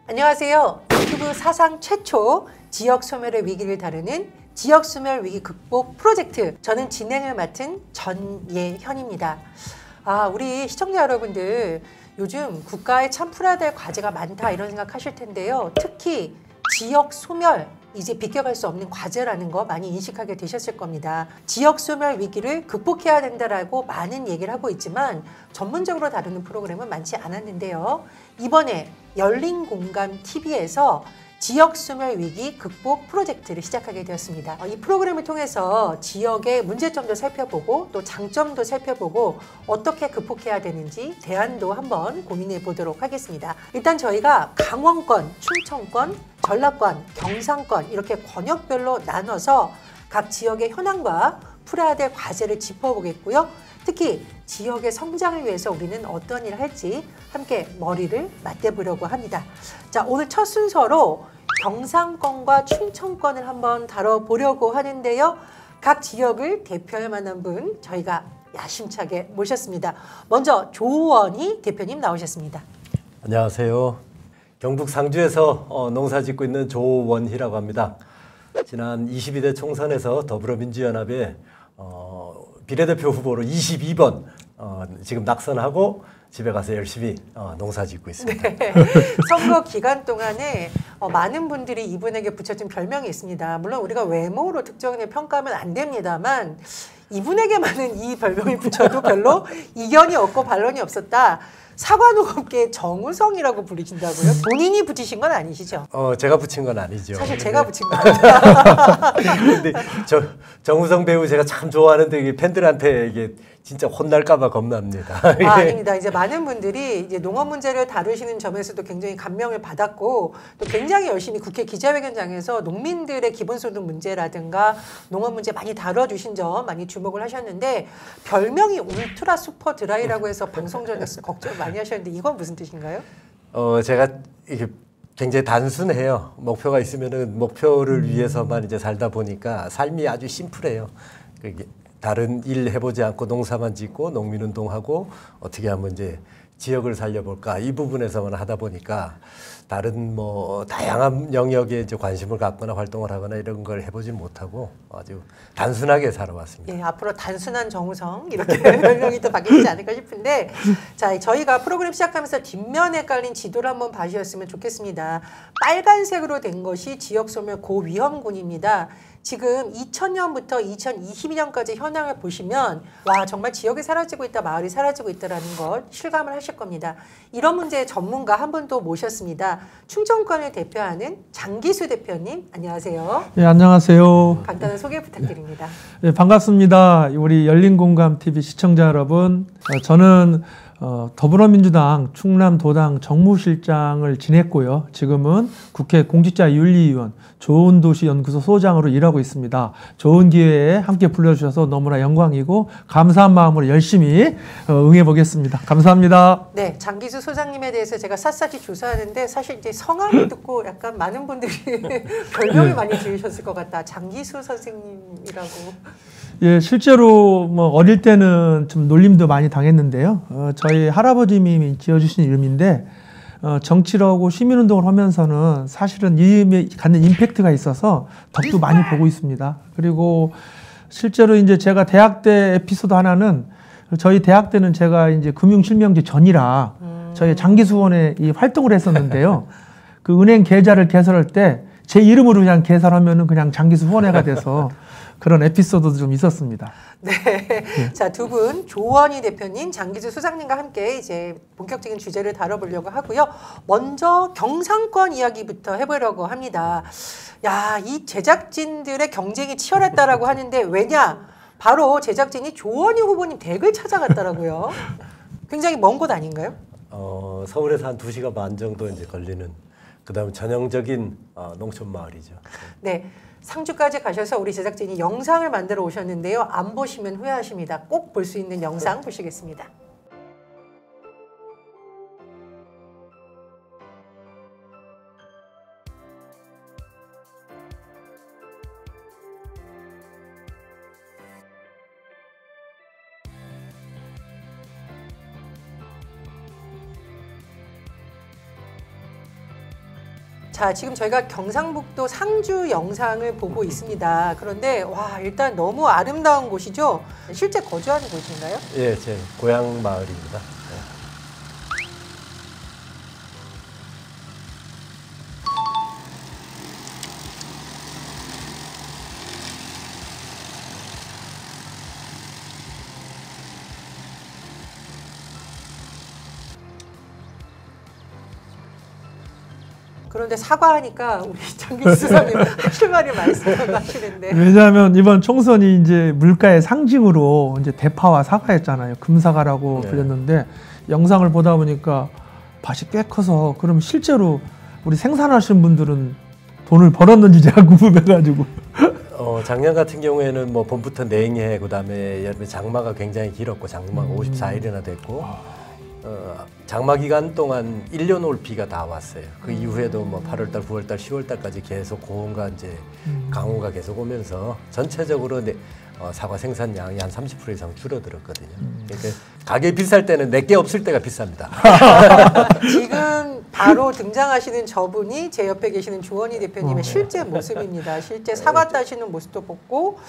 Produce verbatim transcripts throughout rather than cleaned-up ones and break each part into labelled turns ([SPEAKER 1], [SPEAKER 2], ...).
[SPEAKER 1] 안녕하세요. 유튜브 사상 최초 지역 소멸의 위기를 다루는 지역 소멸 위기 극복 프로젝트, 저는 진행을 맡은 전예현입니다. 아, 우리 시청자 여러분들, 요즘 국가에 참 풀어야 될 과제가 많다 이런 생각 하실 텐데요. 특히 지역 소멸, 이제 비껴갈 수 없는 과제라는 거 많이 인식하게 되셨을 겁니다. 지역 소멸 위기를 극복해야 된다라고 많은 얘기를 하고 있지만 전문적으로 다루는 프로그램은 많지 않았는데요. 이번에 열린 공감 티비에서 지역 소멸 위기 극복 프로젝트를 시작하게 되었습니다. 이 프로그램을 통해서 지역의 문제점도 살펴보고 또 장점도 살펴보고 어떻게 극복해야 되는지 대안도 한번 고민해 보도록 하겠습니다. 일단 저희가 강원권, 충청권, 전라권, 경상권 이렇게 권역별로 나눠서 각 지역의 현황과 풀어야 될 과제를 짚어보겠고요. 특히 지역의 성장을 위해서 우리는 어떤 일을 할지 함께 머리를 맞대보려고 합니다. 자, 오늘 첫 순서로 경상권과 충청권을 한번 다뤄보려고 하는데요. 각 지역을 대표할 만한 분 저희가 야심차게 모셨습니다. 먼저 조원희 대표님 나오셨습니다.
[SPEAKER 2] 안녕하세요. 경북 상주에서 어, 농사 짓고 있는 조원희라고 합니다. 지난 이십이 대 총선에서 더불어민주연합의 어, 비례대표 후보로 이십이 번 어, 지금 낙선하고 집에 가서 열심히 어, 농사 짓고 있습니다.
[SPEAKER 1] 네. 선거 기간 동안에 어, 많은 분들이 이분에게 붙여준 별명이 있습니다. 물론 우리가 외모로 특정인을 평가하면 안 됩니다만 이분에게만은 이 별명이 붙여도 별로 이견이 없고 반론이 없었다. 사과농업계 정우성이라고 부르신다고요? 본인이 붙이신 건 아니시죠?
[SPEAKER 2] 어, 제가 붙인 건 아니죠.
[SPEAKER 1] 사실 제가 붙인 거 아니에요.
[SPEAKER 2] 근데 저, 정우성 배우 제가 참 좋아하는데 이게 팬들한테 이게 진짜 혼날까봐 겁납니다.
[SPEAKER 1] 아, 아닙니다. 이제 많은 분들이 이제 농업 문제를 다루시는 점에서도 굉장히 감명을 받았고 또 굉장히 열심히 국회 기자회견장에서 농민들의 기본소득 문제라든가 농업 문제 많이 다뤄주신 점 많이 주목을 하셨는데 별명이 울트라 슈퍼 드라이라고 해서 방송 전에서 걱정 많이 하셨는데 이건 무슨 뜻인가요?
[SPEAKER 2] 어, 제가 이게 굉장히 단순해요. 목표가 있으면은 목표를 위해서만 이제 살다 보니까 삶이 아주 심플해요. 그게 다른 일 해보지 않고 농사만 짓고 농민운동하고 어떻게 하면 이제 지역을 살려볼까 이 부분에서만 하다 보니까 다른 뭐 다양한 영역에 이제 관심을 갖거나 활동을 하거나 이런 걸 해보지 못하고 아주 단순하게 살아왔습니다.
[SPEAKER 1] 예, 앞으로 단순한 정우성 이렇게 별명이 또 바뀌지 않을까 싶은데 자, 저희가 프로그램 시작하면서 뒷면에 깔린 지도를 한번 봐주셨으면 좋겠습니다. 빨간색으로 된 것이 지역소멸 고위험군입니다. 지금 이천 년부터 이천이십이 년까지 현황을 보시면 와, 정말 지역이 사라지고 있다, 마을이 사라지고 있다는 걸 실감을 하실 겁니다. 이런 문제의 전문가 한 분 또 모셨습니다. 충청권을 대표하는 장기수 대표님, 안녕하세요.
[SPEAKER 3] 네, 안녕하세요.
[SPEAKER 1] 간단한 소개 부탁드립니다.
[SPEAKER 3] 네, 반갑습니다. 우리 열린공감티비 시청자 여러분, 어, 저는 어, 더불어민주당 충남도당 정무실장을 지냈고요. 지금은 국회 공직자윤리위원 좋은도시연구소 소장으로 일하고 있습니다. 좋은 기회에 함께 불러주셔서 너무나 영광이고 감사한 마음으로 열심히 어, 응해보겠습니다. 감사합니다.
[SPEAKER 1] 네, 장기수 소장님에 대해서 제가 샅샅이 조사하는데 사실 이제 성함을 듣고 약간 많은 분들이 별명을 많이 지으셨을 것 같다. 장기수 선생님이라고.
[SPEAKER 3] 예, 실제로 뭐 어릴 때는 좀 놀림도 많이 당했는데요. 어, 저희 할아버님이 지어주신 이름인데 어, 정치를 하고 시민운동을 하면서는 사실은 이 이름에 갖는 임팩트가 있어서 덕도 많이 보고 있습니다. 그리고 실제로 이제 제가 대학 때 에피소드 하나는 저희 대학 때는 제가 이제 금융실명제 전이라 저희 장기수원에 이 활동을 했었는데요. 그 은행 계좌를 개설할 때 제 이름으로 그냥 개설하면은 그냥 장기수 후원회가 돼서 그런 에피소드도 좀 있었습니다.
[SPEAKER 1] 네. 네. 자, 두 분, 조원희 대표님, 장기수 소장님과 함께 이제 본격적인 주제를 다뤄보려고 하고요. 먼저 경상권 이야기부터 해보려고 합니다. 야, 이 제작진들의 경쟁이 치열했다라고 하는데 왜냐? 바로 제작진이 조원희 후보님 댁을 찾아갔더라고요. 굉장히 먼 곳 아닌가요?
[SPEAKER 2] 어, 서울에서 한 두 시간 반 정도 이제 걸리는 그다음 전형적인 어, 농촌 마을이죠.
[SPEAKER 1] 네. 상주까지 가셔서 우리 제작진이 영상을 만들어 오셨는데요. 안 보시면 후회하십니다. 꼭 볼 수 있는 영상 보시겠습니다. 자, 지금 저희가 경상북도 상주 영상을 보고 있습니다. 그런데 와, 일단 너무 아름다운 곳이죠? 실제 거주하는 곳인가요?
[SPEAKER 2] 예, 제 고향 마을입니다. 네.
[SPEAKER 1] 그런데 사과하니까 우리 장균 수석님 하실 말이 말씀하시는데.
[SPEAKER 3] 왜냐하면 이번 총선이 이제 물가의 상징으로 이제 대파와 사과였잖아요. 금사과라고
[SPEAKER 2] 네.
[SPEAKER 3] 불렸는데 영상을 보다 보니까 밭이 꽤 커서 그럼 실제로 우리 생산하시는 분들은 돈을 벌었는지 제가 궁금해가지고.
[SPEAKER 2] 어, 작년 같은 경우에는 뭐 봄부터 냉해, 그다음에 여름에 장마가 굉장히 길었고 장마가
[SPEAKER 3] 음.
[SPEAKER 2] 오십사 일이나 됐고 어, 장마 기간 동안 일 년 올 비가 다 왔어요. 그 이후에도 뭐 팔월달, 구월달, 시월달까지 계속 고온과 이제
[SPEAKER 3] 음.
[SPEAKER 2] 강우가 계속 오면서 전체적으로 네, 어, 사과 생산량이 한 삼십 퍼센트 이상 줄어들었거든요.
[SPEAKER 3] 음.
[SPEAKER 2] 그러니까 가게 비쌀 때는 내게 없을 때가 비쌉니다.
[SPEAKER 1] 지금 바로 등장하시는 저분이 제 옆에 계시는 조원희 대표님의
[SPEAKER 3] 어.
[SPEAKER 1] 실제 모습입니다. 실제 사과 따시는 모습도 보고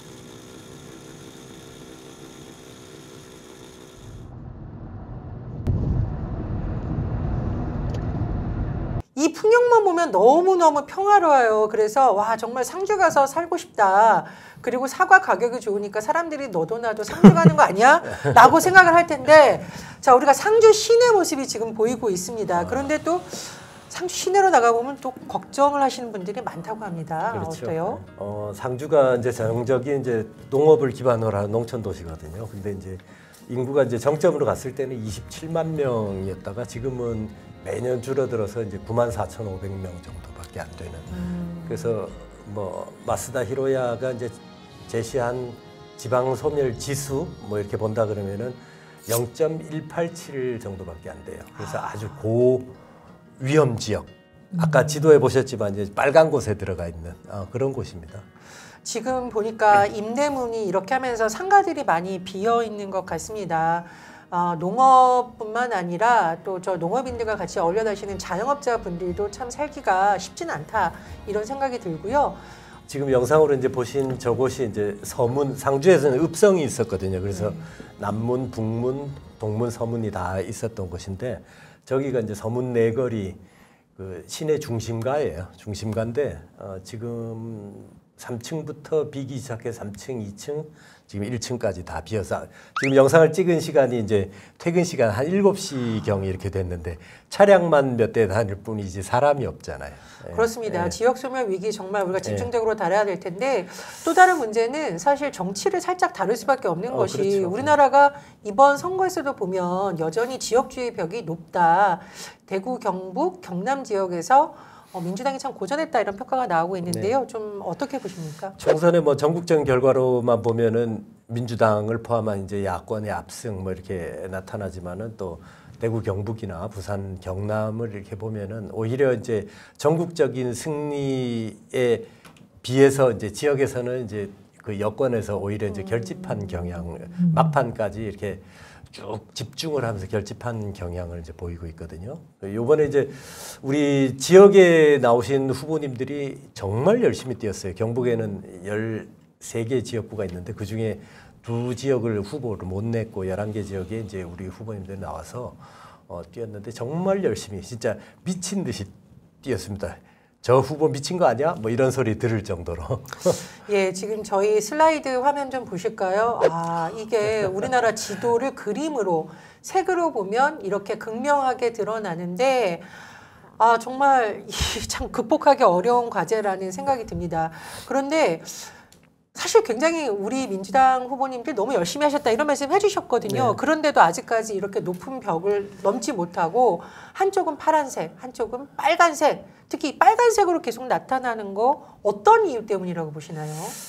[SPEAKER 1] 이 풍경만 보면 너무너무 평화로워요. 그래서 와, 정말 상주 가서 살고 싶다. 그리고 사과 가격이 좋으니까 사람들이 너도 나도 상주 가는 거 아니야? 라고 생각을 할 텐데, 자, 우리가 상주 시내 모습이 지금 보이고 있습니다. 그런데 또 상주 시내로 나가보면 또 걱정을 하시는 분들이 많다고 합니다.
[SPEAKER 2] 그렇죠.
[SPEAKER 1] 어때요?
[SPEAKER 2] 어, 상주가 이제 전형적인 이제 농업을 기반으로 한 농촌 도시거든요. 근데 이제 인구가 이제 정점으로 갔을 때는 이십칠만 명이었다가 지금은 매년 줄어들어서 이제 구만 사천오백 명 정도밖에 안 되는.
[SPEAKER 1] 음.
[SPEAKER 2] 그래서 뭐 마스다 히로야가 이제 제시한 지방 소멸 지수 뭐 이렇게 본다 그러면은 영 점 일팔칠 정도밖에 안 돼요. 그래서 아주 고 위험 지역. 아까 지도에 보셨지만 이제 빨간 곳에 들어가 있는 어, 그런 곳입니다.
[SPEAKER 1] 지금 보니까 임대문이 이렇게 하면서 상가들이 많이 비어 있는 것 같습니다. 어, 농업뿐만 아니라 또 저 농업인들과 같이 어울려 다니시는 자영업자분들도 참 살기가 쉽지는 않다 이런 생각이 들고요.
[SPEAKER 2] 지금 영상으로 이제 보신 저곳이 이제 서문, 상주에서는 읍성이 있었거든요. 그래서
[SPEAKER 1] 음.
[SPEAKER 2] 남문, 북문, 동문, 서문이 다 있었던 곳인데 저기가 이제 서문 내거리 그 시내 중심가예요. 중심가인데 어, 지금 삼 층부터 비기 시작해서 삼 층, 이 층, 지금 일 층까지 다 비어서 지금 영상을 찍은 시간이 이제 퇴근 시간 한 일곱 시경 이렇게 됐는데 차량만 몇 대 다닐 뿐이지 사람이 없잖아요. 예.
[SPEAKER 1] 그렇습니다.
[SPEAKER 2] 예.
[SPEAKER 1] 지역 소멸 위기 정말 우리가 집중적으로 다뤄야 될 텐데 또 다른 문제는 사실 정치를 살짝 다룰 수밖에 없는
[SPEAKER 2] 어,
[SPEAKER 1] 것이
[SPEAKER 2] 그렇죠.
[SPEAKER 1] 우리나라가 이번 선거에서도 보면 여전히 지역주의 벽이 높다. 대구, 경북, 경남 지역에서 어, 민주당이 참 고전했다 이런 평가가 나오고 있는데요.
[SPEAKER 2] 네.
[SPEAKER 1] 좀 어떻게 보십니까?
[SPEAKER 2] 총선의 뭐 전국적인 결과로만 보면은 민주당을 포함한 이제 야권의 압승 뭐 이렇게 나타나지만은 또 대구 경북이나 부산 경남을 이렇게 보면은 오히려 이제 전국적인 승리에 비해서 이제 지역에서는 이제 그 여권에서 오히려 이제 결집한 경향 막판까지 이렇게 쭉 집중을 하면서 결집한 경향을 이제 보이고 있거든요. 이번에 이제 우리 지역에 나오신 후보님들이 정말 열심히 뛰었어요. 경북에는 열세 개 지역구가 있는데 그 중에 두 지역을 후보를 못 냈고 열한 개 지역에 이제 우리 후보님들이 나와서 어, 뛰었는데 정말 열심히 진짜 미친 듯이 뛰었습니다. 저 후보 미친 거 아니야? 뭐 이런 소리 들을 정도로.
[SPEAKER 1] 예, 지금 저희 슬라이드 화면 좀 보실까요? 아, 이게 우리나라 지도를 그림으로 색으로 보면 이렇게 극명하게 드러나는데 아, 정말 참 극복하기 어려운 과제라는 생각이 듭니다. 그런데 사실 굉장히 우리 민주당 후보님들 너무 열심히 하셨다 이런 말씀 해주셨거든요.
[SPEAKER 2] 네.
[SPEAKER 1] 그런데도 아직까지 이렇게 높은 벽을 넘지 못하고 한쪽은 파란색, 한쪽은 빨간색, 특히 빨간색으로 계속 나타나는 거 어떤 이유 때문이라고 보시나요?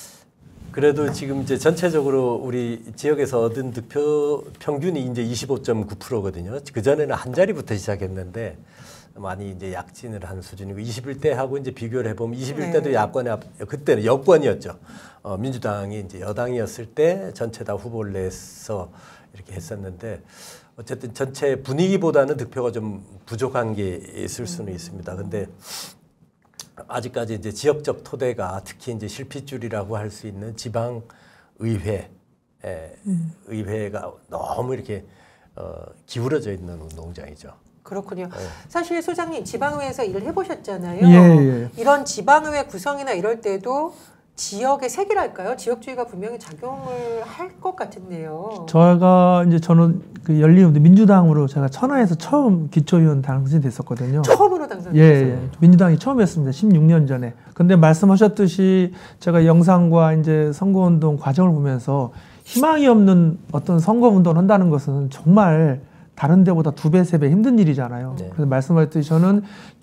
[SPEAKER 2] 그래도 지금 이제 전체적으로 우리 지역에서 얻은 득표 평균이 이제 이십오 점 구 퍼센트거든요. 그 전에는 한 자리부터 시작했는데 많이 이제 약진을 한 수준이고 이십일 대하고 이제 비교를 해보면 이십일 대도
[SPEAKER 1] 네.
[SPEAKER 2] 야권의 앞, 그때는 여권이었죠. 어, 민주당이 이제 여당이었을 때 전체 다 후보를 내서 이렇게 했었는데 어쨌든 전체 분위기보다는 득표가 좀 부족한 게 있을 수는 있습니다. 근데 아직까지 이제 지역적 토대가 특히 이제 실핏줄이라고 할 수 있는 지방 의회, 음. 의회가 너무 이렇게 어, 기울어져 있는 농장이죠.
[SPEAKER 1] 그렇군요.
[SPEAKER 2] 네.
[SPEAKER 1] 사실 소장님 지방의회에서 일을 해보셨잖아요.
[SPEAKER 3] 예, 예.
[SPEAKER 1] 이런 지방의회 구성이나 이럴 때도 지역의 색이랄까요? 지역주의가 분명히 작용을 할 것 같은데요.
[SPEAKER 3] 저희가 이제 저는 그 열린 민주당으로 제가 천하에서 처음 기초의원 당선이 됐었거든요.
[SPEAKER 1] 처음으로 당선됐어요.
[SPEAKER 3] 예, 예. 민주당이 처음이었습니다. 십육 년 전에. 근데 말씀하셨듯이 제가 영상과 이제 선거운동 과정을 보면서 희망이 없는 어떤 선거운동을 한다는 것은 정말 다른 데보다 두 배, 세 배 힘든 일이잖아요.
[SPEAKER 2] 네.
[SPEAKER 3] 그래서 말씀하셨듯이 저는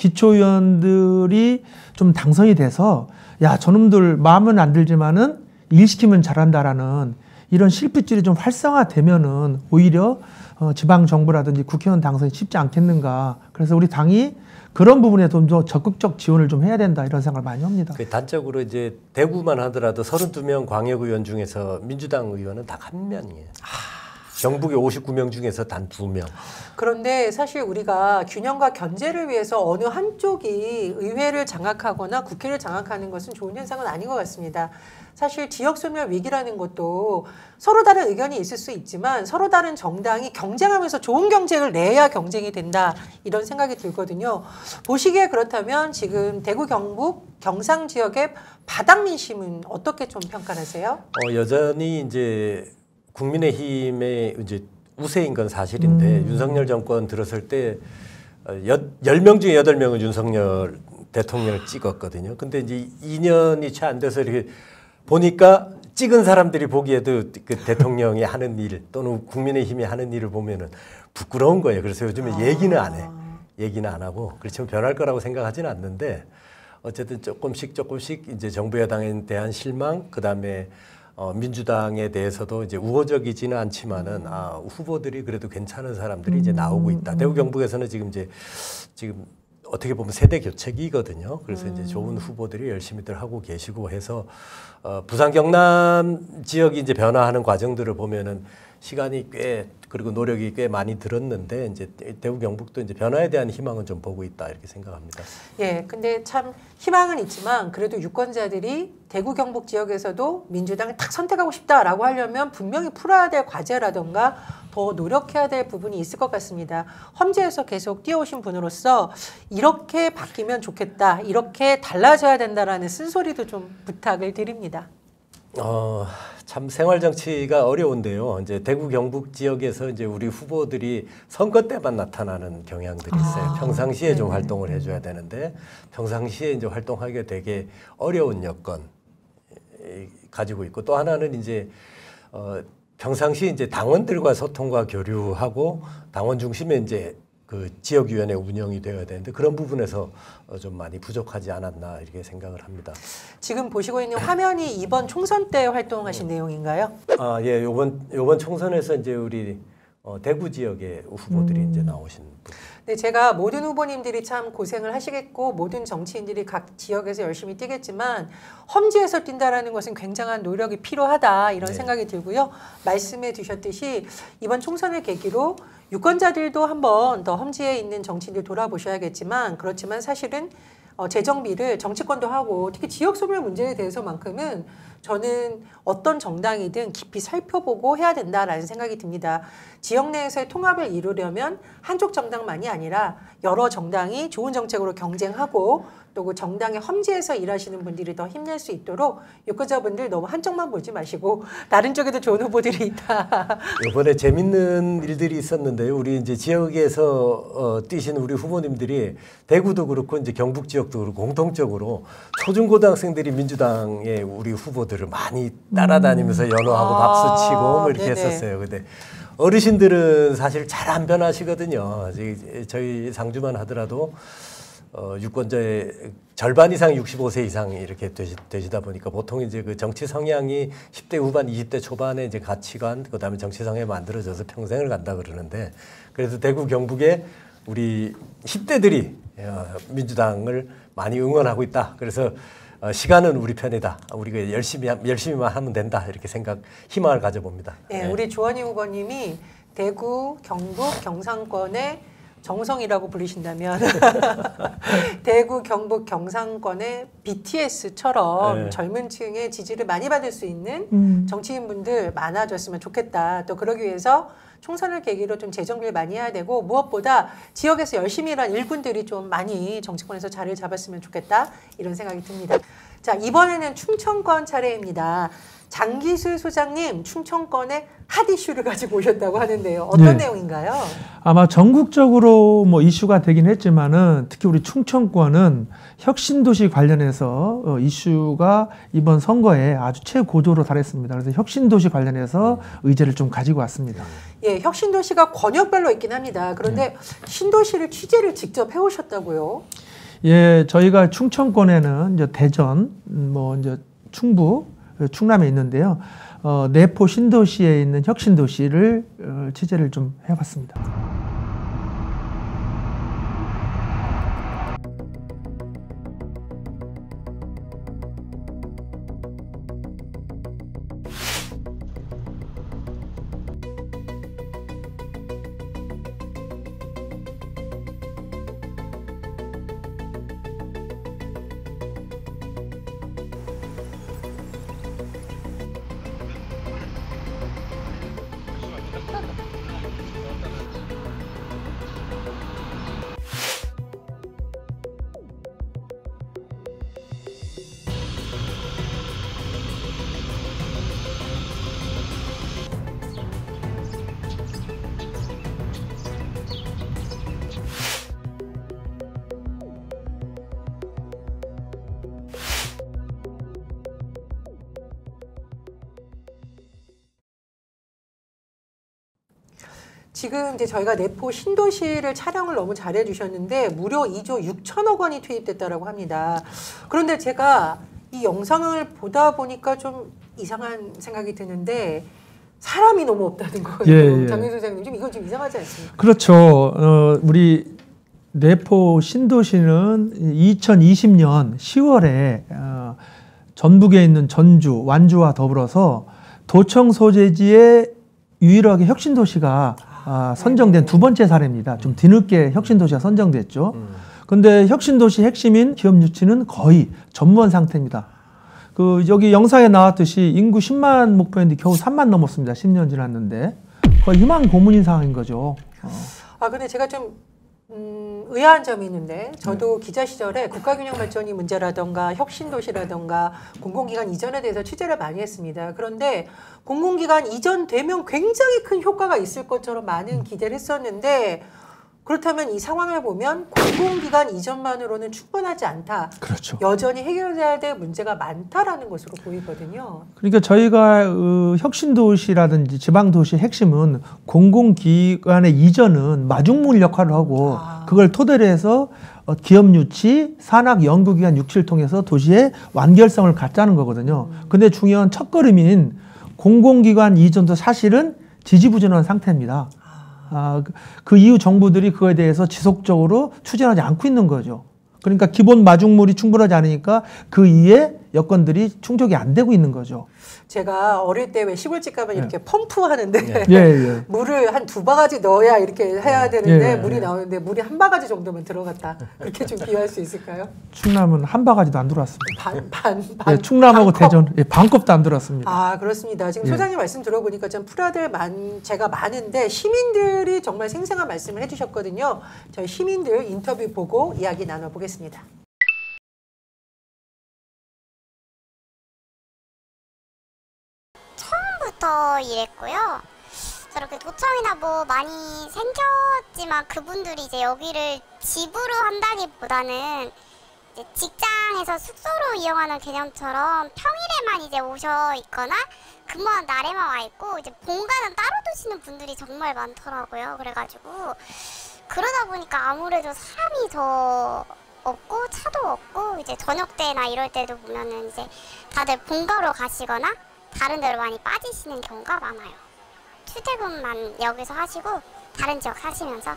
[SPEAKER 3] 기초의원들이 좀 당선이 돼서 야, 저놈들 마음은 안 들지만은 일 시키면 잘한다라는 이런 실핏줄이 좀 활성화되면은 오히려 어, 지방정부라든지 국회의원 당선이 쉽지 않겠는가. 그래서 우리 당이 그런 부분에 좀 더 적극적 지원을 좀 해야 된다 이런 생각을 많이 합니다.
[SPEAKER 2] 그 단적으로 이제 대구만 하더라도 서른두 명 광역의원 중에서 민주당 의원은 딱 한 명이에요. 경북의 오십구 명 중에서 단 두 명.
[SPEAKER 1] 그런데 사실 우리가 균형과 견제를 위해서 어느 한쪽이 의회를 장악하거나 국회를 장악하는 것은 좋은 현상은 아닌 것 같습니다. 사실 지역소멸 위기라는 것도 서로 다른 의견이 있을 수 있지만 서로 다른 정당이 경쟁하면서 좋은 경쟁을 내야 경쟁이 된다 이런 생각이 들거든요. 보시기에 그렇다면 지금 대구 경북 경상 지역의 바닥 민심은 어떻게 좀 평가하세요?
[SPEAKER 2] 어, 여전히 이제 국민의힘의 이제 우세인 건 사실인데
[SPEAKER 3] 음.
[SPEAKER 2] 윤석열 정권 들었을 때 열 명 중에 여덟 명은 윤석열 대통령을 찍었거든요. 근데 이제 이 년이 채 안 돼서 이렇게 보니까 찍은 사람들이 보기에도 그 대통령이 하는 일 또는 국민의힘이 하는 일을 보면은 부끄러운 거예요. 그래서 요즘에
[SPEAKER 1] 아.
[SPEAKER 2] 얘기는 안 해. 얘기는 안 하고 그렇지만 변할 거라고 생각하지는 않는데 어쨌든 조금씩 조금씩 이제 정부 여당에 대한 실망 그다음에 어, 민주당에 대해서도 이제 우호적이지는 않지만은 아, 후보들이 그래도 괜찮은 사람들이 이제 나오고 있다. 대구 경북에서는 지금 이제 지금 어떻게 보면 세대 교체기거든요. 그래서 음. 이제 좋은 후보들이 열심히들 하고 계시고 해서 어, 부산 경남 지역이 이제 변화하는 과정들을 보면은 시간이 꽤 그리고 노력이 꽤 많이 들었는데 이제 대구 경북도 이제 변화에 대한 희망은 좀 보고 있다 이렇게 생각합니다.
[SPEAKER 1] 예, 근데 참 희망은 있지만 그래도 유권자들이 대구 경북 지역에서도 민주당을 딱 선택하고 싶다라고 하려면 분명히 풀어야 될 과제라던가 더 노력해야 될 부분이 있을 것 같습니다. 험지에서 계속 뛰어오신 분으로서 이렇게 바뀌면 좋겠다, 이렇게 달라져야 된다라는 쓴소리도 좀 부탁을 드립니다.
[SPEAKER 2] 어, 참 생활 정치가 어려운데요. 이제 대구 경북 지역에서 이제 우리 후보들이 선거 때만 나타나는 경향들이 있어요.
[SPEAKER 1] 아,
[SPEAKER 2] 평상시에
[SPEAKER 1] 네.
[SPEAKER 2] 좀 활동을 해줘야 되는데 평상시에 이제 활동하기가 되게 어려운 여건 가지고 있고 또 하나는 이제 어, 평상시 이제 당원들과 소통과 교류하고 당원 중심의 이제 그 지역위원회 운영이 되어야 되는데 그런 부분에서 좀 많이 부족하지 않았나 이렇게 생각을 합니다.
[SPEAKER 1] 지금 보시고 있는 화면이 이번 총선 때 활동하신 내용인가요?
[SPEAKER 2] 아, 예, 요번 요번 총선에서 이제 우리 어, 대구 지역의 후보들이
[SPEAKER 3] 음.
[SPEAKER 2] 이제 나오신 분.
[SPEAKER 1] 네, 제가 모든 후보님들이 참 고생을 하시겠고 모든 정치인들이 각 지역에서 열심히 뛰겠지만 험지에서 뛴다라는 것은 굉장한 노력이 필요하다 이런
[SPEAKER 2] 네.
[SPEAKER 1] 생각이 들고요. 말씀해 주셨듯이 이번 총선을 계기로 유권자들도 한번 더 험지에 있는 정치인들 돌아보셔야겠지만 그렇지만 사실은 어, 재정비를 정치권도 하고 특히 지역 소멸 문제에 대해서만큼은 저는 어떤 정당이든 깊이 살펴보고 해야 된다라는 생각이 듭니다. 지역 내에서의 통합을 이루려면 한쪽 정당만이 아니라 여러 정당이 좋은 정책으로 경쟁하고 또 그 정당의 험지에서 일하시는 분들이 더 힘낼 수 있도록 유권자분들 너무 한쪽만 보지 마시고 다른 쪽에도 좋은 후보들이 있다.
[SPEAKER 2] 이번에 재밌는 일들이 있었는데요. 우리 이제 지역에서 어, 뛰신 우리 후보님들이 대구도 그렇고 이제 경북 지역도 그렇고 공통적으로 초중고등학생들이 민주당의 우리 후보들을 많이 따라다니면서 연호하고
[SPEAKER 1] 아,
[SPEAKER 2] 박수 치고 뭐 이렇게
[SPEAKER 1] 네네.
[SPEAKER 2] 했었어요. 근데 어르신들은 사실 잘 안 변하시거든요. 저희 상주만 하더라도 어, 유권자의 절반 이상 육십오 세 이상이 이렇게 되시, 되시다 보니까 보통 이제 그 정치 성향이 십 대 후반, 이십 대 초반에 이제 가치관, 그 다음에 정치 성향이 만들어져서 평생을 간다 그러는데 그래서 대구 경북에 우리 십 대들이 어, 민주당을 많이 응원하고 있다. 그래서 어, 시간은 우리 편이다. 우리가 열심히 열심히만 하면 된다. 이렇게 생각, 희망을 가져봅니다.
[SPEAKER 1] 네,
[SPEAKER 2] 네.
[SPEAKER 1] 우리 조원희 후보님이 대구, 경북, 경상권의 정성이라고 불리신다면 대구, 경북, 경상권의 비티에스처럼
[SPEAKER 2] 네.
[SPEAKER 1] 젊은 층의 지지를 많이 받을 수 있는
[SPEAKER 3] 음.
[SPEAKER 1] 정치인분들 많아졌으면 좋겠다. 또 그러기 위해서 총선을 계기로 좀 재정비를 많이 해야 되고 무엇보다 지역에서 열심히 일한 일꾼들이 좀 많이 정치권에서 자리를 잡았으면 좋겠다. 이런 생각이 듭니다. 자, 이번에는 충청권 차례입니다. 장기술 소장님, 충청권의 핫 이슈를 가지고 오셨다고 하는데요. 어떤
[SPEAKER 3] 네.
[SPEAKER 1] 내용인가요?
[SPEAKER 3] 아마 전국적으로 뭐 이슈가 되긴 했지만은 특히 우리 충청권은 혁신도시 관련해서 어, 이슈가 이번 선거에 아주 최고조로 달했습니다. 그래서 혁신도시 관련해서 의제를 좀 가지고 왔습니다.
[SPEAKER 1] 예, 혁신도시가 권역별로 있긴 합니다. 그런데 네. 신도시를 취재를 직접 해오셨다고요?
[SPEAKER 3] 예, 저희가 충청권에는 이제 대전, 뭐 이제 충북, 충남에 있는데요. 어, 내포 신도시에 있는 혁신도시를 어, 취재를 좀 해봤습니다.
[SPEAKER 1] 지금 이제 저희가 내포 신도시를 촬영을 너무 잘해 주셨는데 무려 이조 육천억 원이 투입됐다라고 합니다. 그런데 제가 이 영상을 보다 보니까 좀 이상한 생각이 드는데 사람이 너무 없다는 거예요.
[SPEAKER 3] 예, 예.
[SPEAKER 1] 장윤 소장님, 좀 이건 좀 이상하지 않습니까?
[SPEAKER 3] 그렇죠. 어, 우리 내포 신도시는 이천이십 년 시월에 어, 전북에 있는 전주, 완주와 더불어서 도청 소재지에 유일하게 혁신도시가 아, 선정된 두 번째 사례입니다. 좀 뒤늦게 혁신도시가 선정됐죠. 그런데 혁신도시 핵심인 기업 유치는 거의 전무한 상태입니다. 그 여기 영상에 나왔듯이 인구 십만 목표였는데 겨우 삼만 넘었습니다. 십 년 지났는데 거의 희망 고문인 상황인 거죠. 어.
[SPEAKER 1] 아 근데 제가 좀 음, 의아한 점이 있는데 저도 네. 기자 시절에 국가균형발전이 문제라던가 혁신도시라던가 공공기관 이전에 대해서 취재를 많이 했습니다. 그런데 공공기관 이전되면 굉장히 큰 효과가 있을 것처럼 많은 기대를 했었는데 그렇다면 이 상황을 보면 공공기관 이전만으로는 충분하지 않다.
[SPEAKER 3] 그렇죠.
[SPEAKER 1] 여전히 해결해야 될 문제가 많다라는 것으로 보이거든요.
[SPEAKER 3] 그러니까 저희가 어, 혁신도시라든지 지방도시 핵심은 공공기관의 이전은 마중물 역할을 하고
[SPEAKER 1] 아.
[SPEAKER 3] 그걸 토대로 해서 어, 기업 유치, 산학 연구기관 유치를 통해서 도시의 완결성을 갖자는 거거든요. 음. 근데 중요한 첫걸음인 공공기관 이전도 사실은 지지부진한 상태입니다. 아, 그, 그 이후 정부들이 그거에 대해서 지속적으로 추진하지 않고 있는 거죠. 그러니까 기본 마중물이 충분하지 않으니까 그 이에 여건들이 충족이 안 되고 있는 거죠.
[SPEAKER 1] 제가 어릴 때 왜 시골집 가면
[SPEAKER 3] 예.
[SPEAKER 1] 이렇게 펌프하는데
[SPEAKER 3] 예, 예.
[SPEAKER 1] 물을 한 두 바가지 넣어야 이렇게 해야 되는데
[SPEAKER 3] 예,
[SPEAKER 1] 물이
[SPEAKER 3] 예.
[SPEAKER 1] 나오는데 물이 한 바가지 정도면 들어갔다. 그렇게 좀 비유할 수 있을까요?
[SPEAKER 3] 충남은 한 바가지도 안 들어왔습니다.
[SPEAKER 1] 반, 반, 반.
[SPEAKER 3] 예, 충남하고
[SPEAKER 1] 반컵.
[SPEAKER 3] 대전 예, 반컵도 안 들어왔습니다.
[SPEAKER 1] 아 그렇습니다. 지금
[SPEAKER 3] 예.
[SPEAKER 1] 소장님 말씀 들어보니까 좀 풀어야 만 제가 많은데 시민들이 정말 생생한 말씀을 해주셨거든요. 저희 시민들 인터뷰 보고 이야기 나눠보겠습니다.
[SPEAKER 4] 처음부터 일했고요. 저렇게 도청이나 뭐 많이 생겼지만 그분들이 이제 여기를 집으로 한다기보다는 이제 직장에서 숙소로 이용하는 개념처럼 평일에만 이제 오셔 있거나 근무한 날에만 와 있고 이제 본가는 따로 두시는 분들이 정말 많더라고요. 그래가지고 그러다 보니까 아무래도 사람이 더 없고 차도 없고 이제 저녁 때나 이럴 때도 보면은 이제 다들 본가로 가시거나 다른 데로 많이 빠지시는 경우가 많아요. 출퇴근만 여기서 하시고 다른 지역 사시면서.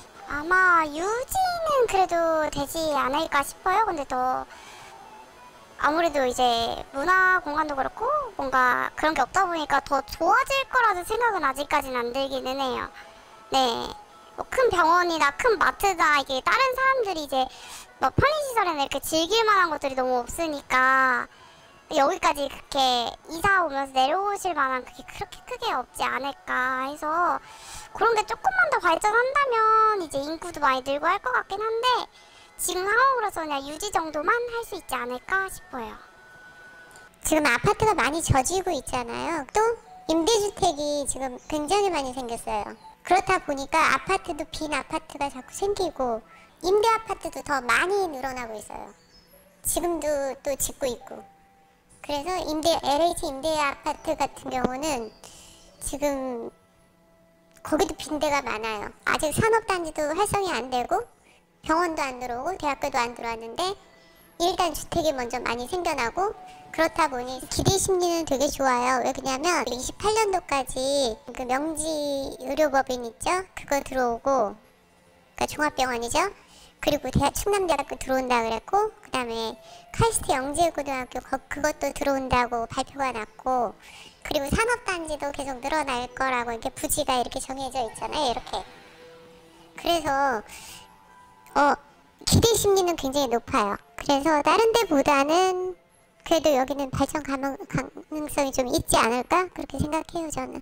[SPEAKER 4] 아마 유지는 그래도 되지 않을까 싶어요. 근데 더 아무래도 이제 문화 공간도 그렇고 뭔가 그런 게 없다 보니까 더 좋아질 거라는 생각은 아직까지는 안 들기는 해요. 네. 뭐 큰 병원이나 큰 마트나 이게 다른 사람들이 이제 뭐 편의시설이나 이렇게 즐길 만한 것들이 너무 없으니까 여기까지 그렇게 이사 오면서 내려오실 만한 그게 그렇게 크게 없지 않을까 해서 그런 게 조금만 더 발전한다면 이제 인구도 많이 늘고 할 것 같긴 한데 지금 상황으로서 그냥 유지 정도만 할 수 있지 않을까 싶어요. 지금 아파트가 많이 젖이고 있잖아요. 또 임대주택이 지금 굉장히 많이 생겼어요. 그렇다 보니까 아파트도 빈 아파트가 자꾸 생기고 임대 아파트도 더 많이 늘어나고 있어요. 지금도 또 짓고 있고. 그래서 임대 엘에이치 임대 아파트 같은 경우는 지금 거기도 빈대가 많아요. 아직 산업단지도 활성이 안 되고 병원도 안 들어오고 대학교도 안 들어왔는데 일단 주택이 먼저 많이 생겨나고 그렇다 보니 기대 심리는 되게 좋아요. 왜 그러냐면 이십팔 년도까지 그 명지 의료법인 있죠? 그거 들어오고 그러니까 종합병원이죠? 그리고 대학, 충남대학교 들어온다 그랬고 그 다음에 카이스트 영재고등학교 그것도 들어온다고 발표가 났고 그리고 산업단지도 계속 늘어날 거라고 이렇게 부지가 이렇게 정해져 있잖아요. 이렇게. 그래서 어 기대 심리는 굉장히 높아요. 그래서 다른 데보다는 그래도 여기는 발전 가능, 가능성이 좀 있지 않을까? 그렇게 생각해요, 저는.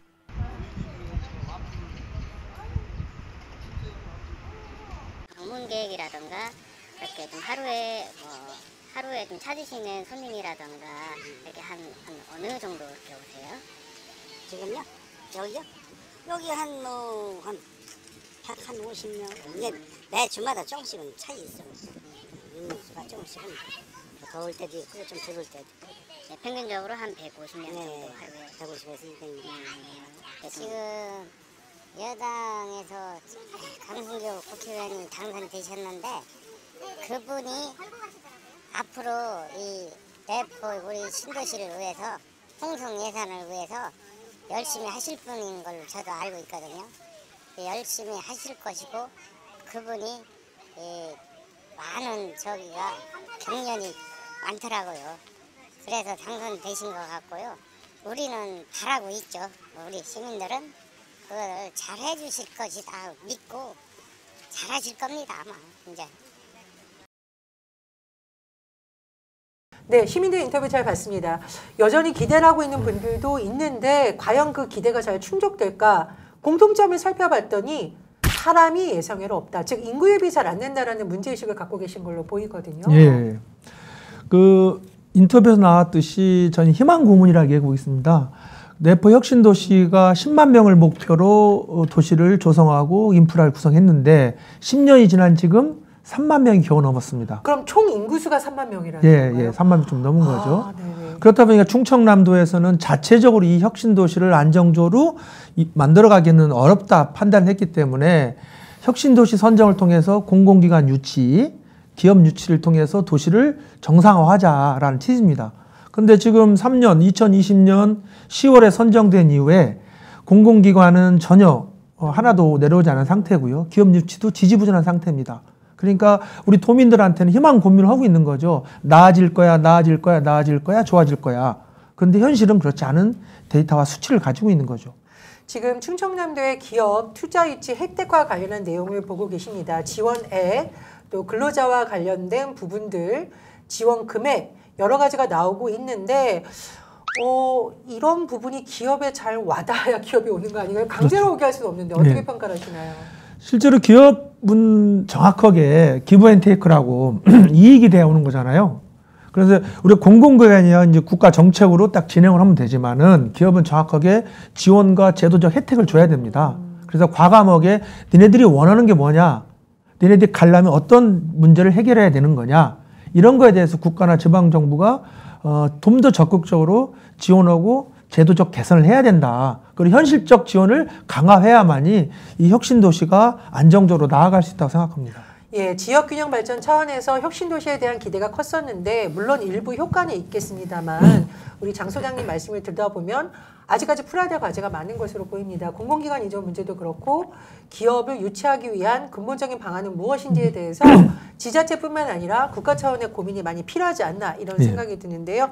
[SPEAKER 5] 방문 계획이라던가 이렇게 좀 하루에 뭐 하루에 좀 찾으시는 손님이라던가 이렇게 한, 한 어느 정도 이렇게 오세요?
[SPEAKER 6] 지금요? 여기요? 여기 한 뭐 한 한 오십 명. 이게 매 주마다 조금씩은 차이 있어. 있는 수가 조금씩은 더울 때도 있고 좀 더울 때도.
[SPEAKER 5] 네, 평균적으로 한 백오십 명 정도
[SPEAKER 6] 네,
[SPEAKER 5] 하루에.
[SPEAKER 6] 백오십에서 이백 명.
[SPEAKER 5] 네, 지금 여당에서 강승규 국회의원이 당선되셨는데 그분이 앞으로 이 대포 우리 신도시를 위해서 홍성 예산을 위해서 열심히 하실 분인 걸로 저도 알고 있거든요. 열심히 하실 것이고 그분이 예, 많은 저기가 경련이 많더라고요. 그래서 당선되신 것 같고요. 우리는 바라고 있죠. 우리 시민들은 그걸 잘 해주실 것이다 믿고 잘 하실 겁니다 아마 이제.
[SPEAKER 1] 네, 시민들 인터뷰 잘 봤습니다. 여전히 기대를 하고 있는 분들도 있는데 과연 그 기대가 잘 충족될까? 공통점을 살펴봤더니 사람이 예상외로 없다. 즉 인구유입이 잘 안 된다라는 문제의식을 갖고 계신 걸로 보이거든요.
[SPEAKER 3] 예. 그 인터뷰에서 나왔듯이 저는 희망 고문이라고 얘기하고 있습니다. 내포 혁신도시가 십만 명을 목표로 도시를 조성하고 인프라를 구성했는데 십 년이 지난 지금 삼만 명이 겨우 넘었습니다.
[SPEAKER 1] 그럼 총 인구수가 삼만 명이라는
[SPEAKER 3] 예,
[SPEAKER 1] 건가요?
[SPEAKER 3] 예, 삼만 명 좀 넘은
[SPEAKER 1] 아,
[SPEAKER 3] 거죠.
[SPEAKER 1] 네네.
[SPEAKER 3] 그렇다 보니까 충청남도에서는 자체적으로 이 혁신도시를 안정적으로 이, 만들어가기는 어렵다 판단을 했기 때문에 혁신도시 선정을 통해서 공공기관 유치, 기업 유치를 통해서 도시를 정상화하자라는 취지입니다. 근데 지금 삼 년, 이천이십 년 시월에 선정된 이후에 공공기관은 전혀 하나도 내려오지 않은 상태고요. 기업 유치도 지지부진한 상태입니다. 그러니까 우리 도민들한테는 희망 고민을 하고 있는 거죠. 나아질 거야, 나아질 거야, 나아질 거야, 좋아질 거야. 그런데 현실은 그렇지 않은 데이터와 수치를 가지고 있는 거죠.
[SPEAKER 1] 지금 충청남도의 기업 투자 유치 혜택과 관련한 내용을 보고 계십니다. 지원액, 또 근로자와 관련된 부분들, 지원 금액 여러 가지가 나오고 있는데 어, 이런 부분이 기업에 잘 와닿아야 기업이 오는 거 아닌가요? 강제로 오게 할 수는 없는데 어떻게
[SPEAKER 3] 네.
[SPEAKER 1] 평가를 하시나요?
[SPEAKER 3] 실제로 기업은 정확하게 기브 앤 테이크라고 이익이 되어 오는 거잖아요. 그래서 우리 공공기관이야 이제 국가 정책으로 딱 진행을 하면 되지만은 기업은 정확하게 지원과 제도적 혜택을 줘야 됩니다. 그래서 과감하게 니네들이 원하는 게 뭐냐, 니네들이 가려면 어떤 문제를 해결해야 되는 거냐, 이런 거에 대해서 국가나 지방 정부가 어, 좀 더 적극적으로 지원하고 제도적 개선을 해야 된다. 그리고 현실적 지원을 강화해야만이 이 혁신도시가 안정적으로 나아갈 수 있다고 생각합니다.
[SPEAKER 1] 예, 지역균형 발전 차원에서 혁신도시에 대한 기대가 컸었는데 물론 일부 효과는 있겠습니다만 우리 장 소장님 말씀을 듣다 보면 아직까지 풀어야 될 과제가 많은 것으로 보입니다. 공공기관 이전 문제도 그렇고 기업을 유치하기 위한 근본적인 방안은 무엇인지에 대해서 지자체뿐만 아니라 국가 차원의 고민이 많이 필요하지 않나 이런
[SPEAKER 3] 네.
[SPEAKER 1] 생각이 드는데요.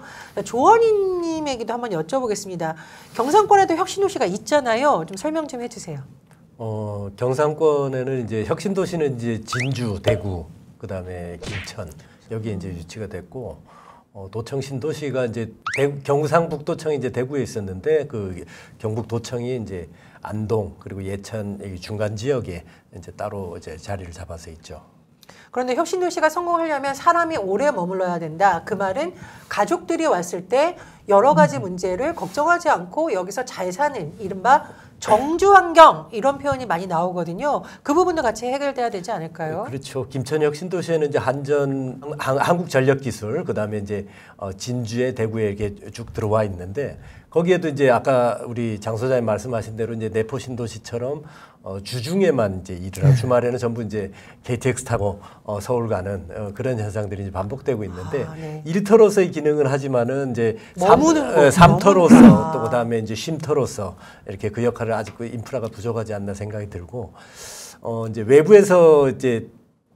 [SPEAKER 1] 조원희님에게도 한번 여쭤보겠습니다. 경상권에도 혁신도시가 있잖아요. 좀 설명 좀 해주세요.
[SPEAKER 2] 어, 경상권에는 이제 혁신도시는 이제 진주, 대구, 그 다음에 김천 여기에 이제 유치가 됐고, 어, 도청 신도시가 이제 대, 경상북도청이 이제 대구에 있었는데 그 경북도청이 이제 안동 그리고 예천 여기 중간 지역에 이제 따로 이제 자리를 잡아서 있죠.
[SPEAKER 1] 그런데 혁신도시가 성공하려면 사람이 오래 머물러야 된다. 그 말은 가족들이 왔을 때 여러 가지 문제를 걱정하지 않고 여기서 잘 사는 이른바 정주 환경 이런 표현이 많이 나오거든요. 그 부분도 같이 해결돼야 되지 않을까요?
[SPEAKER 2] 그렇죠. 김천혁신도시에는 이제 한전, 한, 한국전력기술, 그 다음에 이제 어, 진주에 대구에 이렇게 쭉 들어와 있는데 거기에도 이제 아까 우리 장 소장님 말씀하신 대로 이제 내포 신도시처럼 어, 주중에만 이제 일을 하고 주말에는 전부 이제 케이티엑스 타고 어, 서울 가는 어, 그런 현상들이 이제 반복되고 있는데
[SPEAKER 1] 아, 네.
[SPEAKER 2] 일터로서의 기능은 하지만은 이제
[SPEAKER 1] 머무는 거,
[SPEAKER 2] 삼터로서
[SPEAKER 1] 머무는구나.
[SPEAKER 2] 또 그다음에 이제 쉼터로서 이렇게 그 역할을 아직 그 인프라가 부족하지 않나 생각이 들고 어, 이제 외부에서 이제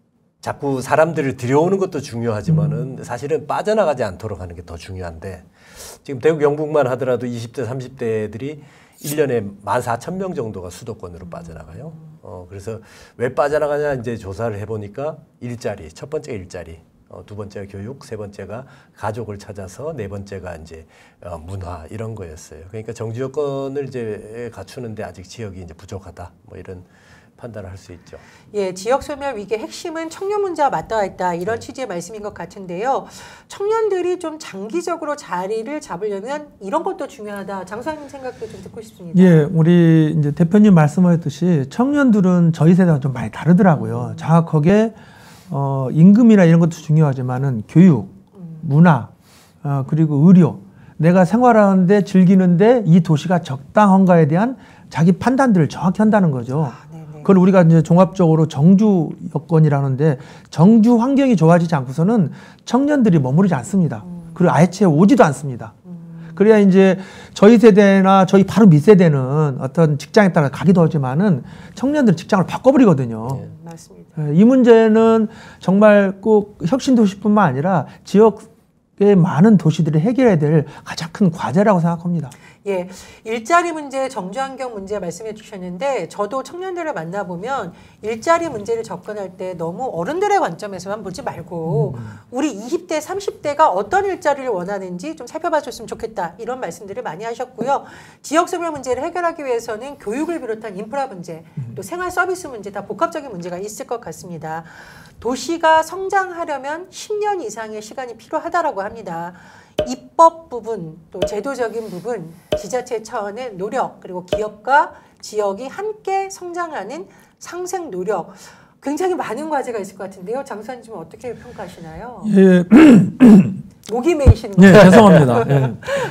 [SPEAKER 2] 자꾸 사람들을 들여오는 것도 중요하지만은 사실은 빠져나가지 않도록 하는 게 더 중요한데 지금 대구 경북만 하더라도 이십 대 삼십 대들이 일 년에 만 사천 명 정도가 수도권으로 빠져나가요. 어, 그래서 왜 빠져나가냐 이제 조사를 해보니까 일자리, 첫 번째가 일자리, 어, 두 번째가 교육, 세 번째가 가족을 찾아서, 네 번째가 이제 어, 문화 이런 거였어요. 그러니까 정주 여건을 이제 갖추는데 아직 지역이 이제 부족하다. 뭐 이런 판단을 할 수 있죠.
[SPEAKER 1] 예, 지역 소멸 위기의 핵심은 청년 문제와 맞닿아 있다. 이런 취지의 말씀인 것 같은데요. 청년들이 좀 장기적으로 자리를 잡으려면 이런 것도 중요하다. 장 소장님 생각도 좀 듣고 싶습니다.
[SPEAKER 3] 예, 우리 이제 대표님 말씀하셨듯이 청년들은 저희 세대와 좀 많이 다르더라고요. 정확하게 어, 임금이나 이런 것도 중요하지만은 교육, 문화, 어, 그리고 의료, 내가 생활하는데 즐기는데 이 도시가 적당한가에 대한 자기 판단들을 정확히 한다는 거죠.
[SPEAKER 1] 아,
[SPEAKER 3] 그걸 우리가 이제 종합적으로 정주 여건이라는데 정주 환경이 좋아지지 않고서는 청년들이 머무르지 않습니다. 그리고 아예채 오지도 않습니다. 그래야 이제 저희 세대나 저희 바로 밑세대는 어떤 직장에 따라 가기도 하지만은 청년들은 직장을 바꿔버리거든요.
[SPEAKER 1] 네, 맞습니다.
[SPEAKER 3] 이 문제는 정말 꼭 혁신도시뿐만 아니라 지역의 많은 도시들이 해결해야 될 가장 큰 과제라고 생각합니다.
[SPEAKER 1] 예, 일자리 문제, 정주환경 문제 말씀해 주셨는데 저도 청년들을 만나보면 일자리 문제를 접근할 때 너무 어른들의 관점에서만 보지 말고 음. 우리 이십 대, 삼십 대가 어떤 일자리를 원하는지 좀 살펴봐 줬으면 좋겠다. 이런 말씀들을 많이 하셨고요. 지역소멸 문제를 해결하기 위해서는 교육을 비롯한 인프라 문제, 또 생활 서비스 문제 다 복합적인 문제가 있을 것 같습니다. 도시가 성장하려면 십 년 이상의 시간이 필요하다라고 합니다. 입법 부분, 또 제도적인 부분, 지자체 차원의 노력, 그리고 기업과 지역이 함께 성장하는 상생 노력, 굉장히 많은 과제가 있을 것 같은데요. 장 소장님 좀 어떻게 평가하시나요?
[SPEAKER 3] 예.
[SPEAKER 1] 목이 메이시는
[SPEAKER 3] 네,
[SPEAKER 1] 거예요?
[SPEAKER 3] 죄송합니다. 예.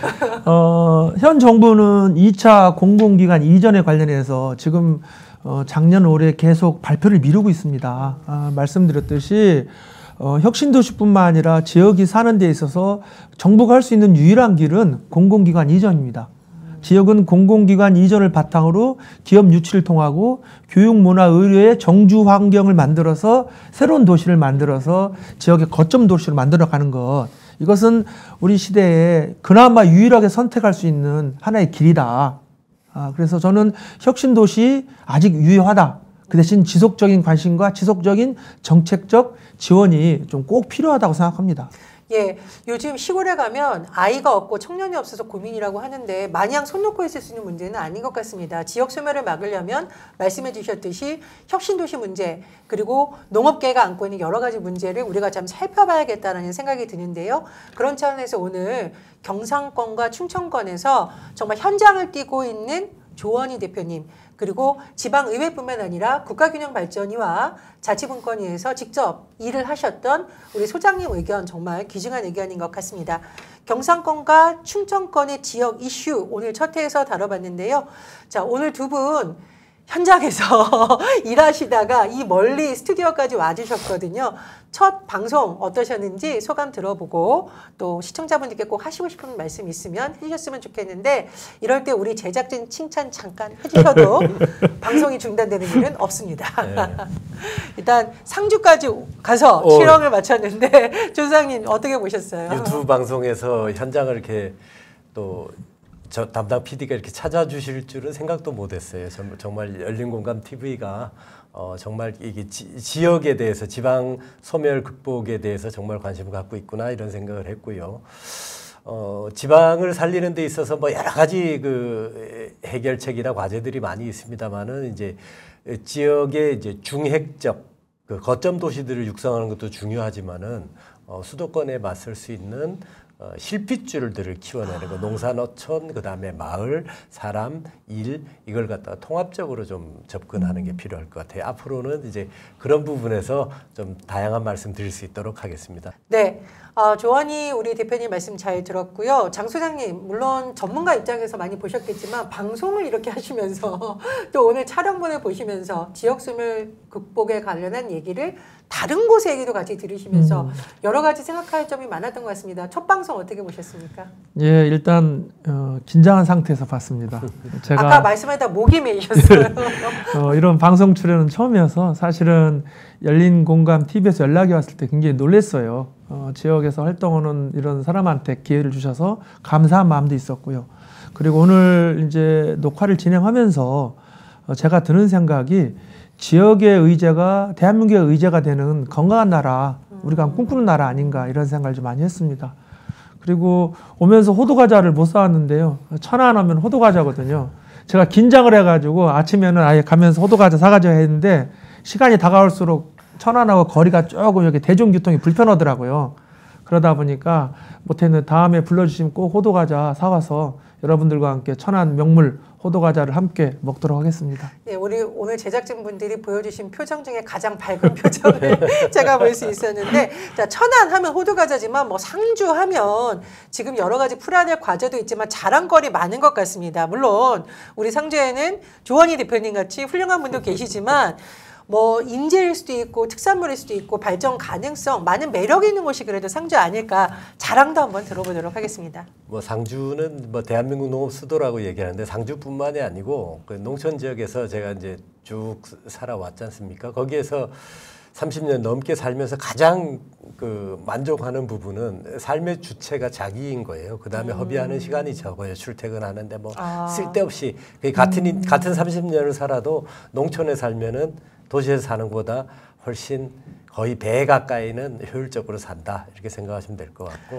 [SPEAKER 3] 어, 현 정부는 이 차 공공기관 이전에 관련해서 지금 어, 작년 올해 계속 발표를 미루고 있습니다. 아, 말씀드렸듯이 어, 혁신도시뿐만 아니라 지역이 사는 데 있어서 정부가 할 수 있는 유일한 길은 공공기관 이전입니다. 지역은 공공기관 이전을 바탕으로 기업 유치를 통하고 교육, 문화, 의료의 정주 환경을 만들어서 새로운 도시를 만들어서 지역의 거점 도시로 만들어가는 것. 이것은 우리 시대에 그나마 유일하게 선택할 수 있는 하나의 길이다. 아, 그래서 저는 혁신도시 아직 유효하다. 그 대신 지속적인 관심과 지속적인 정책적 지원이 좀 꼭 필요하다고 생각합니다.
[SPEAKER 1] 예, 요즘 시골에 가면 아이가 없고 청년이 없어서 고민이라고 하는데 마냥 손 놓고 있을 수 있는 문제는 아닌 것 같습니다. 지역 소멸을 막으려면 말씀해 주셨듯이 혁신도시 문제 그리고 농업계가 안고 있는 여러 가지 문제를 우리가 좀 살펴봐야겠다는 생각이 드는데요. 그런 차원에서 오늘 경상권과 충청권에서 정말 현장을 뛰고 있는 조원희 대표님 그리고 지방의회뿐만 아니라 국가균형발전위와 자치분권위에서 직접 일을 하셨던 우리 소장님 의견 정말 귀중한 의견인 것 같습니다. 경상권과 충청권의 지역 이슈 오늘 첫 회에서 다뤄봤는데요. 자, 오늘 두 분 현장에서 일하시다가 이 멀리 스튜디오까지 와주셨거든요. 첫 방송 어떠셨는지 소감 들어보고 또 시청자분들께 꼭 하시고 싶은 말씀 있으면 해주셨으면 좋겠는데 이럴 때 우리 제작진 칭찬 잠깐 해주셔도 방송이 중단되는 일은 없습니다. 네. 일단 상주까지 가서 어, 촬영을 마쳤는데 조상님 어떻게 보셨어요?
[SPEAKER 2] 유튜브 방송에서 현장을 이렇게 또 저 담당 피디가 이렇게 찾아주실 줄은 생각도 못했어요. 정말 열린공감 티비가 어, 정말 이게 지, 지역에 대해서 지방 소멸 극복에 대해서 정말 관심을 갖고 있구나 이런 생각을 했고요. 어, 지방을 살리는 데 있어서 뭐 여러 가지 그 해결책이나 과제들이 많이 있습니다만은 이제 지역의 이제 중핵적 그 거점 도시들을 육성하는 것도 중요하지만은 어, 수도권에 맞설 수 있는 어, 실핏줄들을 키워내는 거, 농사, 노천, 그 다음에 마을, 사람, 일 이걸 갖다가 통합적으로 좀 접근하는 게 필요할 것 같아요. 앞으로는 이제 그런 부분에서 좀 다양한 말씀 드릴 수 있도록 하겠습니다.
[SPEAKER 1] 네, 어, 조원희 우리 대표님 말씀 잘 들었고요. 장 소장님 물론 전문가 입장에서 많이 보셨겠지만 방송을 이렇게 하시면서 또 오늘 촬영본을 보시면서 지역소멸 극복에 관련한 얘기를 다른 곳의 얘기도 같이 들으시면서 음. 여러 가지 생각할 점이 많았던 것 같습니다. 첫 방송 어떻게 보셨습니까?
[SPEAKER 3] 예, 일단 어, 긴장한 상태에서 봤습니다.
[SPEAKER 1] 제가 아까 말씀하다 목이 메이셨어요.
[SPEAKER 3] 어, 이런 방송 출연은 처음이어서 사실은 열린공감 티비에서 연락이 왔을 때 굉장히 놀랐어요. 어, 지역에서 활동하는 이런 사람한테 기회를 주셔서 감사한 마음도 있었고요. 그리고 오늘 이제 녹화를 진행하면서 어, 제가 드는 생각이 지역의 의제가 대한민국의 의제가 되는 건강한 나라, 우리가 꿈꾸는 나라 아닌가 이런 생각을 좀 많이 했습니다. 그리고 오면서 호두과자를 못 사왔는데요. 천안 하면 호두과자거든요. 제가 긴장을 해가지고 아침에는 아예 가면서 호두과자 사가져야 했는데 시간이 다가올수록 천안하고 거리가 조금 이렇게 대중교통이 불편하더라고요. 그러다 보니까 못했는데 다음에 불러주시면 꼭 호두과자 사와서 여러분들과 함께 천안 명물 호두과자를 함께 먹도록 하겠습니다.
[SPEAKER 1] 예, 우리 오늘 제작진분들이 보여주신 표정 중에 가장 밝은 표정을 제가 볼 수 있었는데, 자, 천안 하면 호두과자지만 뭐 상주 하면 지금 여러 가지 풀어야 될 과제도 있지만 자랑거리 많은 것 같습니다. 물론 우리 상주에는 조원희 대표님 같이 훌륭한 분도 계시지만 뭐 인재일 수도 있고 특산물일 수도 있고 발전 가능성 많은 매력이 있는 곳이 그래도 상주 아닐까 자랑도 한번 들어보도록 하겠습니다.
[SPEAKER 2] 뭐 상주는 뭐 대한민국 농업 수도라고 얘기하는데 상주뿐만이 아니고 그 농촌 지역에서 제가 이제 쭉 살아왔지 않습니까? 거기에서 삼십 년 넘게 살면서 가장 그 만족하는 부분은 삶의 주체가 자기인 거예요. 그 다음에 음. 허비하는 시간이 적어요. 출퇴근하는데 뭐 아. 쓸데없이 같은 음. 같은 삼십 년을 살아도 농촌에 살면은 도시에서 사는 것보다 훨씬 거의 배 가까이는 효율적으로 산다 이렇게 생각하시면 될 것 같고,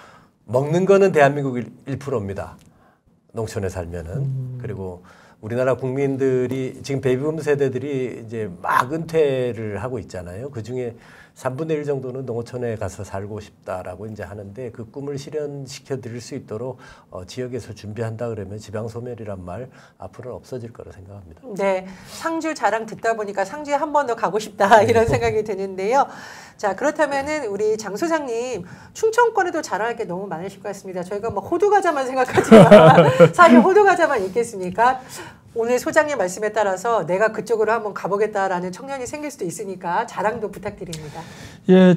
[SPEAKER 2] 먹는 거는 대한민국 일 퍼센트입니다. 농촌에 살면은. 음. 그리고 우리나라 국민들이 지금 베이비붐 세대들이 이제 막 은퇴를 하고 있잖아요. 그 중에 삼분의 일 정도는 농어촌에 가서 살고 싶다라고 이제 하는데 그 꿈을 실현시켜 드릴 수 있도록 어, 지역에서 준비한다 그러면 지방소멸이란 말 앞으로는 없어질 거라 생각합니다.
[SPEAKER 1] 네, 상주 자랑 듣다 보니까 상주에 한 번 더 가고 싶다 이런 생각이 드는데요. 자, 그렇다면은 우리 장 소장님 충청권에도 자랑할 게 너무 많으실 것 같습니다. 저희가 뭐 호두과자만 생각하지만 사실 호두과자만 있겠습니까? 오늘 소장님 말씀에 따라서 내가 그쪽으로 한번 가보겠다라는 청년이 생길 수도 있으니까 자랑도 부탁드립니다.
[SPEAKER 3] 예,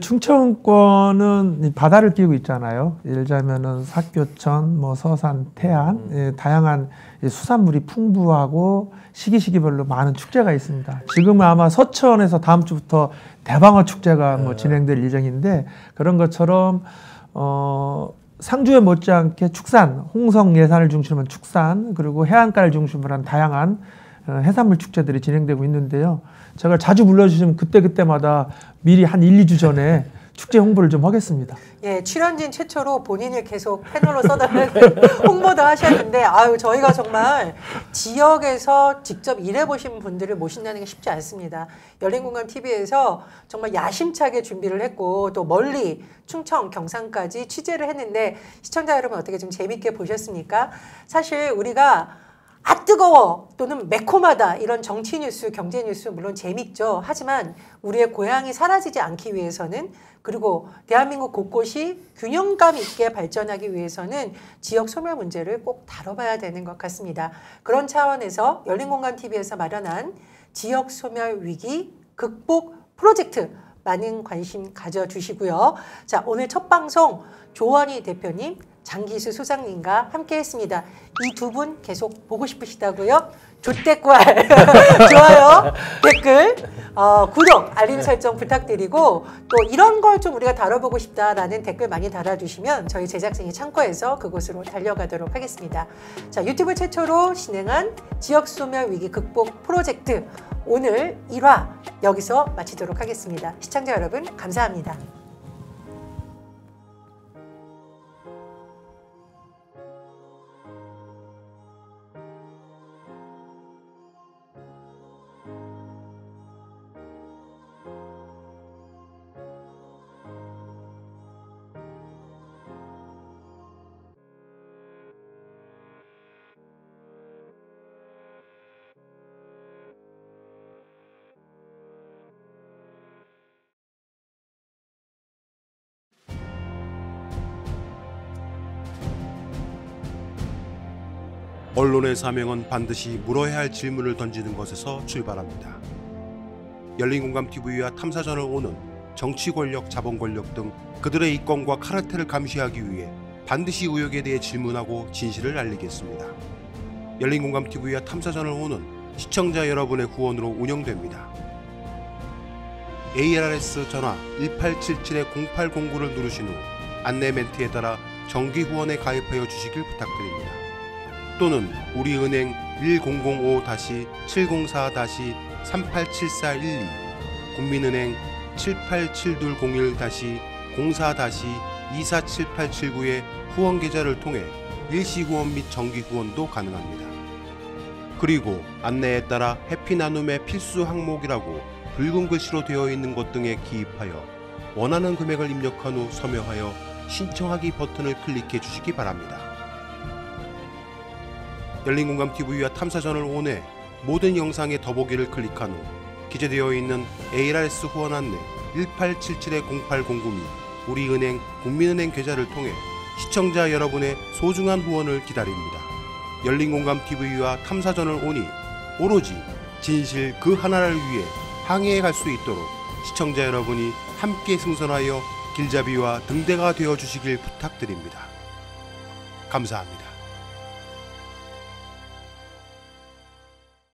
[SPEAKER 3] 충청권은 바다를 끼고 있잖아요. 예를 들자면은 사교천, 뭐 서산, 태안, 예, 다양한 수산물이 풍부하고 시기시기별로 많은 축제가 있습니다. 지금은 아마 서천에서 다음 주부터 대방어 축제가 뭐 진행될 예정인데 그런 것처럼 어. 상주에 못지않게 축산, 홍성 예산을 중심으로 한 축산, 그리고 해안가를 중심으로 한 다양한 해산물 축제들이 진행되고 있는데요. 제가 자주 불러주시면 그때그때마다 미리 한 일, 이 주 전에 축제 홍보를 좀 하겠습니다.
[SPEAKER 1] 예, 출연진 최초로 본인을 계속 패널로 써달라는 홍보도 하셨는데, 아유, 저희가 정말 지역에서 직접 일해보신 분들을 모신다는 게 쉽지 않습니다. 열린공감 티비에서 정말 야심차게 준비를 했고, 또 멀리 충청, 경상까지 취재를 했는데, 시청자 여러분 어떻게 좀 재밌게 보셨습니까? 사실 우리가 아 뜨거워 또는 매콤하다 이런 정치 뉴스, 경제 뉴스 물론 재밌죠. 하지만 우리의 고향이 사라지지 않기 위해서는 그리고 대한민국 곳곳이 균형감 있게 발전하기 위해서는 지역 소멸 문제를 꼭 다뤄봐야 되는 것 같습니다. 그런 차원에서 열린공감티비에서 마련한 지역 소멸 위기 극복 프로젝트 많은 관심 가져주시고요. 자, 오늘 첫 방송 조원희 대표님, 장기수 소장님과 함께 했습니다. 이 두 분 계속 보고 싶으시다고요? 조댓구알, 좋아요, 댓글, 어, 구독, 알림 설정 부탁드리고 또 이런 걸 좀 우리가 다뤄보고 싶다라는 댓글 많이 달아주시면 저희 제작진이 참고해서 그곳으로 달려가도록 하겠습니다. 자, 유튜브 최초로 진행한 지역소멸 위기 극복 프로젝트 오늘 일 화 여기서 마치도록 하겠습니다. 시청자 여러분 감사합니다.
[SPEAKER 7] 언론의 사명은 반드시 물어야 할 질문을 던지는 것에서 출발합니다. 열린공감티비와 탐사전을 오는 정치 권력, 자본 권력 등 그들의 이권과 카르텔을 감시하기 위해 반드시 의혹에 대해 질문하고 진실을 알리겠습니다. 열린공감티비와 탐사전을 오는 시청자 여러분의 후원으로 운영됩니다. 에이알알에스 전화 일팔칠칠 공팔공구를 누르신 후 안내 멘트에 따라 정기 후원에 가입하여 주시길 부탁드립니다. 또는 우리은행 일공공오 칠공사 삼팔칠사일이, 국민은행 칠팔칠이공일 공사 이사칠팔칠구의 후원 계좌를 통해 일시 후원 및 정기 후원도 가능합니다. 그리고 안내에 따라 해피 나눔의 필수 항목이라고 붉은 글씨로 되어 있는 것 등에 기입하여 원하는 금액을 입력한 후 서명하여 신청하기 버튼을 클릭해 주시기 바랍니다. 열린공감티비와 탐사전을 온해 모든 영상의 더보기를 클릭한 후 기재되어 있는 에이알알에스 후원 안내 일팔칠칠 공팔공구 및 우리은행 국민은행 계좌를 통해 시청자 여러분의 소중한 후원을 기다립니다. 열린공감티비와 탐사전을 오니 오로지 진실 그 하나를 위해 항해해 갈 수 있도록 시청자 여러분이 함께 승선하여 길잡이와 등대가 되어 주시길 부탁드립니다. 감사합니다.